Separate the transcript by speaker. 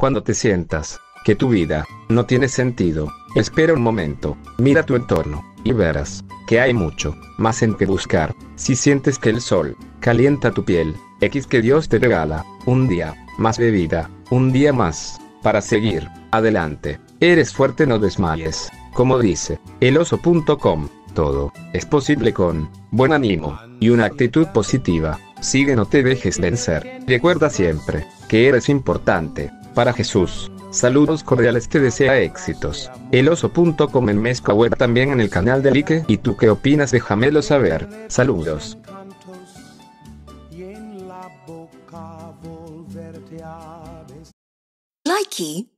Speaker 1: Cuando te sientas que tu vida no tiene sentido, espera un momento, mira tu entorno, y verás que hay mucho más en que buscar. Si sientes que el sol calienta tu piel, que Dios te regala un día más de vida, un día más para seguir adelante. Eres fuerte, no desmayes. Como dice eloso.com, todo es posible con buen ánimo y una actitud positiva. Sigue, no te dejes vencer. Recuerda siempre que eres importante para Jesús. Saludos cordiales, te desea éxitos. Eloso.com en Mezcla Web, también en el canal de Like. ¿Y tú qué opinas? Déjamelo saber. Saludos.
Speaker 2: Likey